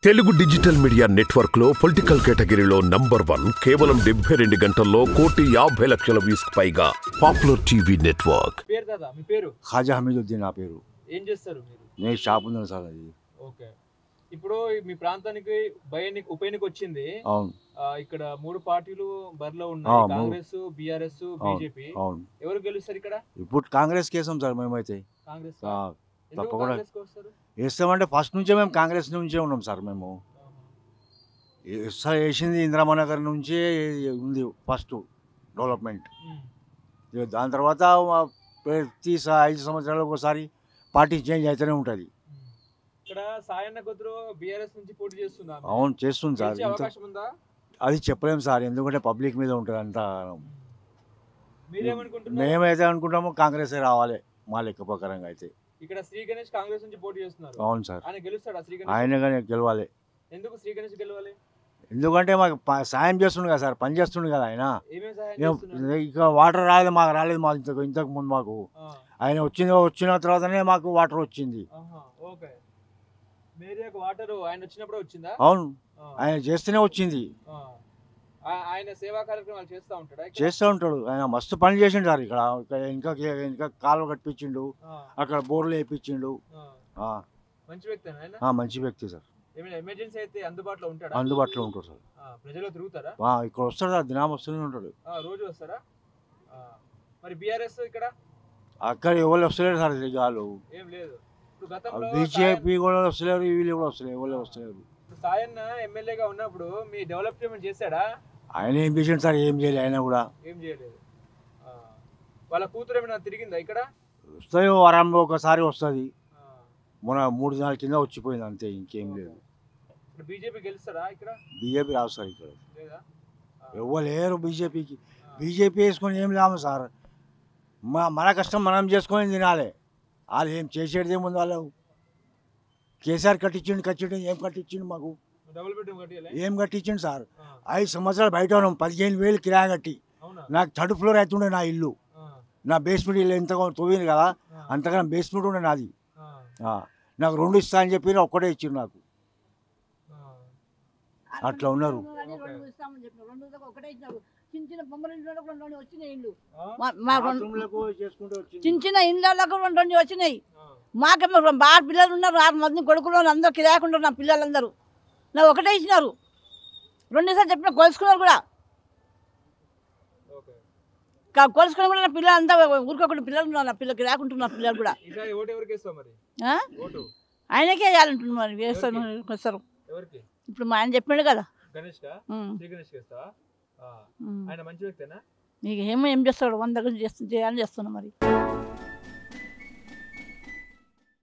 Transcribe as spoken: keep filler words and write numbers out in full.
Telugu digital media network లో political కేటగిరీలో number one కేవలం డెబ్బై రెండు గంటల్లో కోటి యాభై లక్షల వ్యూస్ పైగా పాపులర్ టీవీ నెట్వర్క్. పేరు కదా మీ పేరు? ఖాజా హమీదుద్దీన్ నా పేరు. ఏం చేస్తారు మీరు? నేను షాప్ ఉన్నాను సార్. అది ఓకే. ఇప్పుడు మీ ప్రాంతానికి బై ఎన్నిక ఉప ఎన్నిక వచ్చింది. అవును. ఇక్కడ మూడు పార్టీలు బరిలో ఉన్నాయి, కాంగ్రెస్, బీఆర్ఎస్, బీజేపీ. అవును. ఎవరు గెలుస్తారు ఇక్కడ? ఇప్పుడు కాంగ్రెస్ కేసాం సార్ మేమైతే. కాంగ్రెస్ తప్పకుండా వేస్తామంటే ఫస్ట్ నుంచే మేము కాంగ్రెస్ నుంచే ఉన్నాం సార్. మేము వేసింది ఇందిరామనగర్ నుంచే ఉంది ఫస్ట్ డెవలప్మెంట్. దాని తర్వాత ప్రతి ఐదు సంవత్సరాలకు ఒకసారి పార్టీ చేంజ్ అయితేనే ఉంటుంది. ఇక్కడ సాయన్న గొద్దురు బీఆర్ఎస్ నుంచి పోటీ చేస్తున్నారు. అవును, చేస్తుంది సార్. అవకాశం ఉందా? అది చెప్పలేము సార్, ఎందుకంటే పబ్లిక్ మీద ఉంటుంది అంతా. మీరేమనుకుంటున్నారు? మేమైతే అనుకుంటాము కాంగ్రెస్ రావాలి మా లెక్క ప్రకారంగా అయితే. ఇక్కడ శ్రీ గణేష్ కాంగ్రెస్ నుంచి పోటీ చేస్తున్నారు. అవును సార్. ఆయన గెలుస్తాడా? శ్రీ గణేష్ ఆయన కానీ గెలవాలి. ఎందుకు శ్రీ గణేష్ గెలవాలి? ఎందుకంటే మాకు సాయం చేస్తుండు కదా సార్, పని చేస్తుండు కదా ఆయన. ఏమేమి సాయం చేస్తున్నారు? ఇక వాటర్ రాలేదు, మాకు రాలేదు. మాకు ఇంతకు ఇంతకు ముందు మాకు ఆయన వచ్చింది, వచ్చిన తర్వాతనే మాకు వాటర్ వచ్చింది. ఓకే. మేరియాకు వాటర్ ఆయన వచ్చినప్పుడు వచ్చిందా? అవును, ఆయన చేస్తేనే వచ్చింది. ఆయన సేవా కార్యక్రమాలు చేస్తూ ఉంటాడు. చేస్తూ ఉంటాడు ఆయన. మస్తు పని చేసిండు సార్. ఇక్కడ ఇంకా ఇంకా కాలువ కట్టించిండు, అక్కడ బోర్లు వేయించిండు. మంచి వ్యక్తి ఆయన. మంచి వ్యక్తి సార్. ఏమైనా ఎమర్జెన్సీ అయితే అందుబాటులో ఉంటాడు? అందుబాటులో ఉంటాడు సార్. ప్రజలు తిరుగుతారా? ఇక్కడ వస్తాడు సార్, దినం వస్తూనే ఉంటాడు. రోజు వస్తారా? మరి బీఆర్ఎస్ ఇక్కడ అక్కడ ఎవరు వస్తలేరు సార్. వాళ్ళు ఏం లేదు. బీజేపీ కూడా వస్తలేరు, వీళ్ళు కూడా వస్తలేరు, ఎవరు వస్తలేరు. సాయన్న ఎమ్మెల్యేగా ఉన్నప్పుడు మీ డెవలప్మెంట్ చేశాడా? ఆయన ఏం చేసిండు సార్? ఏం చేయలేదు. ఆయన కూడా ఏం చేయలేదు. వాళ్ళ కూతురు ఏమైనా తిరిగిందా ఇక్కడ? వస్తాయి, వారంలో ఒకసారి వస్తుంది. మొన్న మూడు దినాల కింద వచ్చిపోయింది అంతే, ఇంకేం లేదు. బీజేపీ గెలుస్తారా ఇక్కడ? బీజేపీ రాదు సార్ ఇక్కడ. ఎవరు లేరు బీజేపీకి. బీజేపీ వేసుకొని ఏం లాభం సార్? మన కష్టం మనం చేసుకొని తినాలి. వాళ్ళు ఏం చేసేది ఏముంది? వాళ్ళు కేసీఆర్ కట్టించిండు, కట్టిండు ఏం కట్టించిండు మాకు? ఏం కట్టించిండు సార్? ఐదు సంవత్సరాలు బయట ఉన్నాం, పదిహేను వేలు కిరాయి కట్టి. నాకు థర్డ్ ఫ్లోర్ అవుతుండే నా ఇల్లు. నా బేస్మెంట్ ఇల్లు ఎంతగా తవ్వింది కదా, అంతగానో బేస్మెంట్ ఉండే నాది. నాకు రెండు ఇస్తా అని చెప్పి ఒక్కటే ఇచ్చిండు నాకు. అట్లా ఉన్నారు. చిన్న చిన్న ఇళ్ళకు రెండు రెండు వచ్చినాయి. మాకేమో బాగా పిల్లలు ఉన్నారు, ఆరు మంది కొడుకులు అందరూ కిరాకుండా నా పిల్లలందరూ నాకు ఒకటే ఇచ్చినారు. రెండుసార్లు చెప్పిన కొలుసుకున్నారు కూడా. కొలుసుకుని కూడా నా పిల్లలు అంతా ఊరికొకటి పిల్లలు ఉన్నారు, నా పిల్లలకి రాకుంటున్నారు పిల్లలు కూడా. ఆయనకే వేయాలంటున్నారు. మరి వేస్తారు వస్తారు. ఇప్పుడు మా ఆయన చెప్పాడు కదా. నీకు ఏమో ఏం చేస్తాడు, వంద చేయాలని చేస్తున్నా మరి.